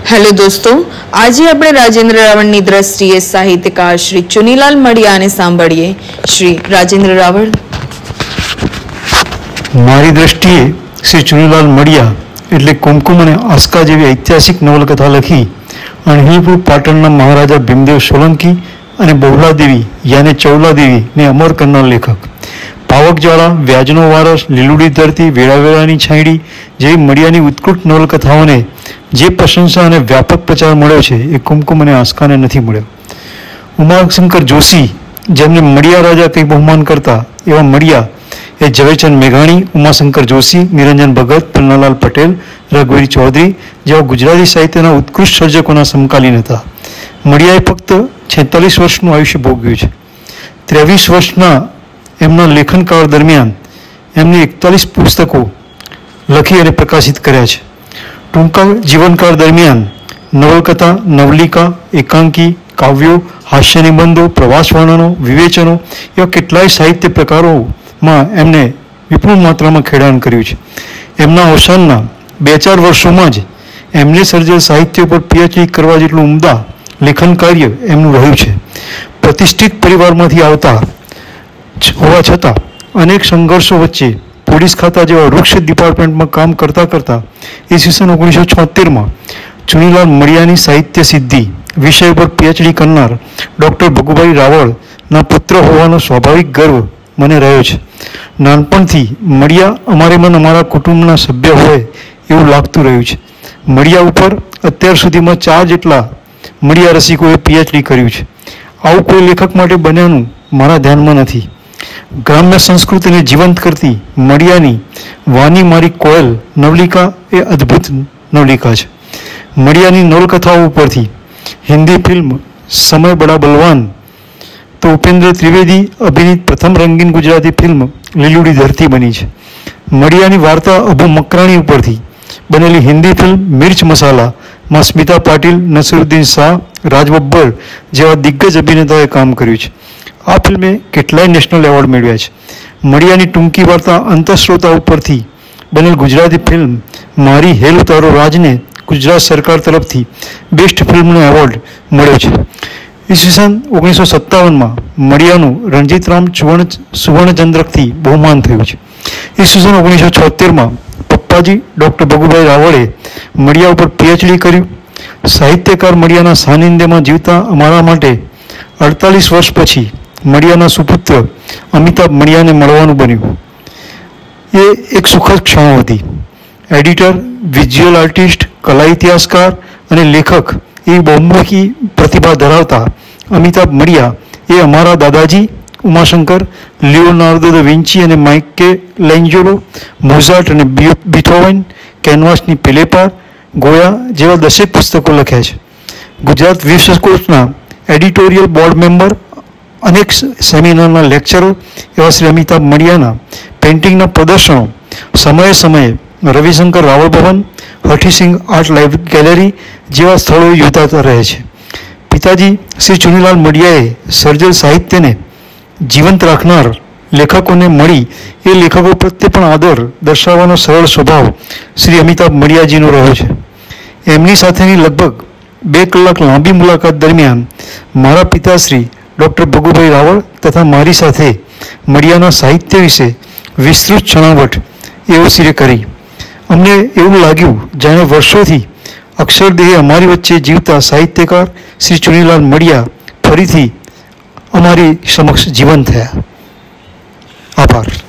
Hello दोस्तों, आज આપણે રાજેન્દ્ર રાવળની દ્રષ્ટિએ સાહિત્યકાર શ્રી ચુનીલાલ મડિયાને સાંભળીએ। શ્રી રાજેન્દ્ર રાવળ। મારી દ્રષ્ટિએ શ્રી ચુનીલાલ મડિયા એટલે કુમકુમ અને આસ્કા જેવી ઐતિહાસિક નવલકથા લખી અણહિલપુર પાટણના મહારાજા ભીમદેવ સોલંકી અને બહુલાદેવી યાને ચૌલાદેવીને અમર કરનાર લેખક। પાવકજ્વાળા, વ્યાજનો વારસ, લીલુડી ધરતી, વેળાવેળાની છાંયડી જેવી મડિયાની ઉત્કૃષ્ટ નવલકથાઓને જે પ્રશંસા અને વ્યાપક પ્રચાર મળ્યો છે એ કુમકુમ અને આસ્કાને નથી મળ્યો। ઉમાશંકર જોશી જેમને મડિયા રાજા કંઈ બહુમાન કરતા એવા મડિયા એ ઝવેરચંદ મેઘાણી, ઉમાશંકર જોશી, નિરંજન ભગત, પન્નાલાલ પટેલ, રઘુવીર ચૌધરી જેવા ગુજરાતી સાહિત્યના ઉત્કૃષ્ટ સર્જકોના સમકાલીન હતા। મડિયાએ ફક્ત 46 વર્ષનું આયુષ્ય ભોગવ્યું છે। 23 વર્ષના એમના લેખનકાળ દરમિયાન એમને 41 પુસ્તકો લખી અને પ્રકાશિત કર્યા છે। ટૂંકા જીવનકાળ દરમિયાન નવલકથા, નવલિકા, એકાંકી, કાવ્યો, હાસ્ય નિબંધો, પ્રવાસ વર્ણનો, વિવેચનો એવા કેટલાય સાહિત્ય પ્રકારોમાં એમને વિપુલ માત્રામાં ખેડાણ કર્યું છે। એમના અવસાનના 2-4 વર્ષોમાં જ એમને સર્જેલ સાહિત્ય પર પીએચડી કરવા જેટલું ઉમદા લેખન કાર્ય એમનું રહ્યું છે। પ્રતિષ્ઠિત પરિવારમાંથી આવતા હોવા છતાં અનેક સંઘર્ષો વચ્ચે પોલીસ ખાતા જેવા વૃક્ષ ડિપાર્ટમેન્ટમાં કામ કરતાં કરતાં ઈસવીસન 1976માં ચુનીલાલ મડિયાની સાહિત્ય સિદ્ધિ વિષય પર પીએચડી કરનાર ડૉક્ટર ભગુભાઈ રાવળના પુત્ર હોવાનો સ્વાભાવિક ગર્વ મને રહ્યો છે। નાનપણથી મડિયા અમારે મન અમારા કુટુંબના સભ્ય હોય એવું લાગતું રહ્યું છે। મડિયા ઉપર અત્યાર સુધીમાં 4 જેટલા મડિયા રસિકોએ પીએચડી કર્યું છે। આવું કોઈ લેખક માટે બન્યાનું મારા ધ્યાનમાં નથી। ગ્રામ્ય સંસ્કૃતિને જીવંત કરતી મડિયાની વાની મારી કોયલ નવલિકા એ અદ્ભુત નવલિકા છે। મડિયાની નવલકથાઓ ઉપરથી હિન્દી ફિલ્મ સમય બડા બલવાન તો ઉપેન્દ્ર ત્રિવેદી અભિનીત પ્રથમ રંગીન ગુજરાતી ફિલ્મ લીલુડી ધરતી બની છે। મડિયાની વાર્તા અબુ મકરાણી ઉપરથી બનેલી હિન્દી ફિલ્મ મિર્ચ મસાલામાં સ્મિતા પાટીલ, નસીરુદ્દીન શાહ, રાજ બબ્બર જેવા દિગ્ગજ અભિનેતાઓએ કામ કર્યું છે। આ ફિલ્મે કેટલાય નેશનલ એવોર્ડ મેળવ્યા છે। મડિયાની ટૂંકી વાર્તા અંતઃશ્રોતા ઉપરથી બનેલ ગુજરાતી ફિલ્મ મારી હેલ ઉતારો રાજને ગુજરાત સરકાર તરફથી બેસ્ટ ફિલ્મનો એવોર્ડ મળ્યો છે। ઈસવીસન 1957માં મડિયાનું રણજીતરામ સુવર્ણચંદ્રકથી બહુમાન થયું છે। ઈસવીસન 1976માં પપ્પાજી ડૉક્ટર ભગુભાઈ રાવળે મડિયા ઉપર પીએચડી કર્યું। સાહિત્યકાર મડિયાના સાનિધ્યમાં જીવતા અમારા માટે 48 વર્ષ પછી મડિયાના સુપુત્ર અમિતાભ મડિયાને મળવાનું બન્યું। એ એક સુખદ ક્ષણો હતી। એડિટર, વિઝ્યુઅલ આર્ટિસ્ટ, કલા ઇતિહાસકાર અને લેખક એ બહુમુખી પ્રતિભા ધરાવતા અમિતાભ મડિયા એ અમારા દાદાજી ઉમાશંકર, લિયોનાર્દો દ વિન્ચી અને માઇકે લેન્જેલો, મોઝાર્ટ અને બીથોવન, કેનવાસની પેલેપાર, ગોયા જેવા 10 પુસ્તકો લખ્યા છે। ગુજરાત વિશ્વકોશના એડિટોરિયલ બોર્ડ મેમ્બર, અનેક સેમિનારના લેક્ચરો એવા શ્રી અમિતાભ મડિયાના પેઇન્ટિંગના પ્રદર્શનો સમયે સમયે Ravishankar Raval Bhavan, Hathisingh art live gallery જેવા સ્થળોએ યોજાતા રહે છે। પિતાજી શ્રી ચુનીલાલ મડિયાએ સર્જેલ સાહિત્યને જીવંત રાખનાર લેખકોને મળી એ લેખકો પ્રત્યે પણ આદર દર્શાવવાનો સરળ સ્વભાવ શ્રી અમિતાભ મડિયાજીનો રહ્યો છે। એમની સાથેની લગભગ 2 કલાક લાંબી મુલાકાત દરમિયાન મારા પિતાશ્રી ડૉક્ટર ભગુભાઈ રાવળ તથા મારી સાથે મડિયાના સાહિત્ય વિશે વિસ્તૃત છણાવટ એઓશ્રીએ કરી। અમને એવું લાગ્યું જાણે વર્ષોથી અક્ષરદેહે અમારી વચ્ચે જીવતા સાહિત્યકાર શ્રી ચુનીલાલ મડિયા ફરીથી અમારી સમક્ષ જીવંત થયા। આભાર।